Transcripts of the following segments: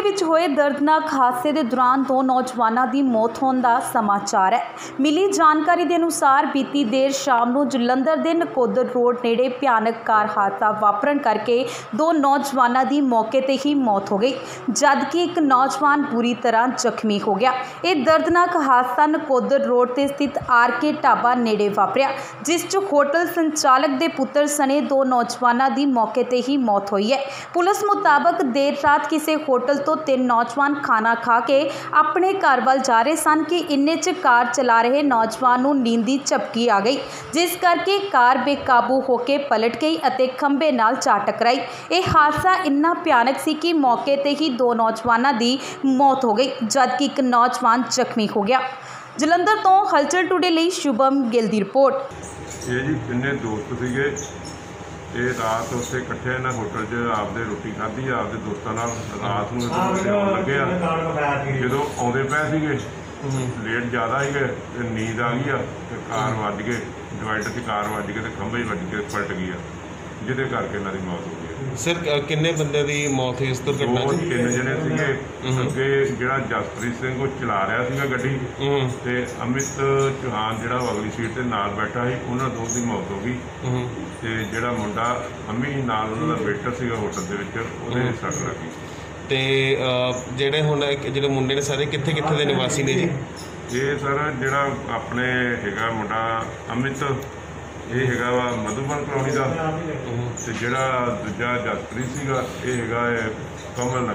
विच होए दर्दनाक हादसे के दौरान 2 नौजवानों की मौत होने का समाचार है। मिली जानकारी के अनुसार बीती देर शाम को जलंधर के नकोदर रोड नेड़े भयानक कार हादसा वापरन करके 2 नौजवानों की मौके पर ही मौत हो गई, जबकि एक नौजवान बुरी तरह जख्मी हो गया। यह दर्दनाक हादसा नकोदर रोड से स्थित RK ढाबा नेड़े वापरिया, जिस च होटल संचालक के पुत्र सने 2 नौजवानों की मौके पर ही मौत हुई है। पुलिस मुताबक देर रात किसी होटल तो 3 नौजवान खाना खा के अपने घर वाल जा रहे सन कि इन्ने च कार चला रहे नौजवान को नींद की झपकी आ गई, जिस करके कार बेकाबू होकर पलट गई और खंबे नाल जा टकराई। यह हादसा इन्ना भयानक सी कि मौके पर ही 2 नौजवानों की मौत हो गई, जबकि एक नौजवान जख्मी हो गया। जलंधर तो हलचल टुडे लिए शुभम गिल की रिपोर्ट। ये जी तिन्ने दोस्त सीगे, ये रात उत्थे इकट्ठे ना होटल 'च आपदे रोटी खाधी, आपदे दोस्तों नाल रात नूं आउण लगे आ। जदों आउंदे पए सीगे लेट ज़्यादा ही गए, नींद आ गई आ, कार वज के डिवाइडर से कार वज के खंभे वज के पलट गई आ, जिहदे करके इन्हां दी मौत हो गई। सर किन्ने बंदे दी मौत हुई इस दुर्घटना च? 3 जने सीगे। अगे जिहड़ा जसप्रीत सिंह वो चला रहा सीगा गड्डी, ते अमित चौहान जिहड़ा अगली सीट ते नाल बैठा ਸੀ, उन्हां दोनों की मौत हो गई। ते जिहड़ा मुंडा अमी नाल उन्हां दा वेटर सीगा होटल दे विच, ਉਹਦੇ सट लग गई। ਤੇ ਜਿਹੜੇ ਹੁਣ ਜਿਹੜੇ ਮੁੰਡੇ ਨੇ ਸਾਰੇ ਕਿੱਥੇ ਕਿੱਥੇ ਦੇ ਨਿਵਾਸੀ ਨੇ ਜੀ? ਇਹ ਸਰ ਜਿਹੜਾ ਆਪਣੇ ਹੈਗਾ ਮੁੰਡਾ ਅਮਿਤ, ਇਹ ਹੈਗਾ ਵਾ ਮਧੂਬਨ ਕਲੋਨੀ ਦਾ, ਤੇ ਜਿਹੜਾ ਦੂਜਾ ਜਸਪ੍ਰੀਤ ਸੀਗਾ ਇਹ ਹੈਗਾ ਕਮਲ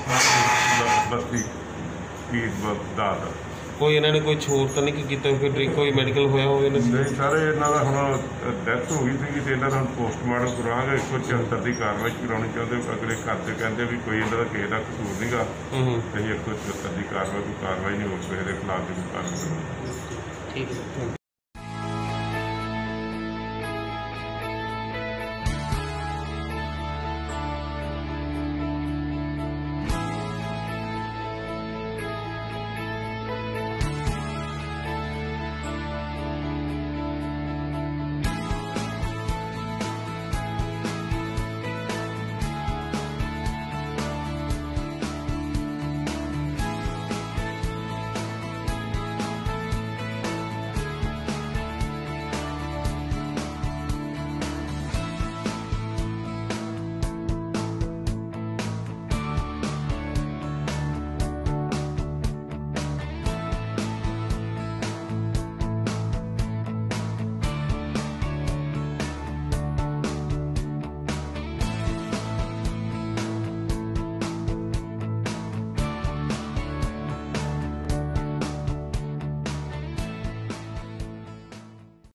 ਨਗਰ ਬਸਤੀ ਪੀਰ ਦਾ। ਕੋਈ ਇਹਨਾਂ ਨੇ ਕੋਈ ਛੋਟ ਤਾਂ ਨਹੀਂ ਕੀਤਾ, ਕੋਈ ਡਰਿੰਕ ਕੋਈ ਮੈਡੀਕਲ ਹੋਇਆ ਹੋਵੇ? ਨਹੀਂ ਸਾਰੇ ਇਹਨਾਂ ਦਾ ਹੁਣ ਡੈਥ ਹੋ ਗਈ ਸੀਗੀ, ਤੇ ਇਹਨਾਂ ਦਾ ਹੁਣ ਪੋਸਟਮਾਰਟਮ ਕਰਾਂਗੇ। 174 ਦੀ ਕਾਰਵਾਈ ਕਰਾਉਣੀ ਚਾਹੁੰਦੇ। ਅਗਲੇ ਘਰ ਦੇ ਕਹਿੰਦੇ ਵੀ ਕੋਈ ਇਹਨਾਂ ਦਾ ਕਿਸੇ ਦਾ ਕਸੂਰ ਨਹੀਂਗਾ, ਤੇ 174 ਦੀ ਕਾਰਵਾਈ, ਕੋਈ ਕਾਰਵਾਈ ਨਹੀਂ ਹੋ ਕਿਸੇ ਦੇ ਖਿਲਾਫ, ਕੋਈ ਕਾਰਵਾਈ। ਠੀਕ ਹੈ।